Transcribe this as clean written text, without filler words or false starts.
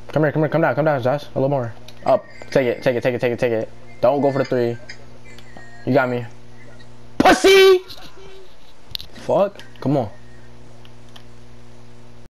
Come here, come down, Josh. A little more. Up. Take it. Don't go for the 3. You got me. Pussy! Fuck. Come on.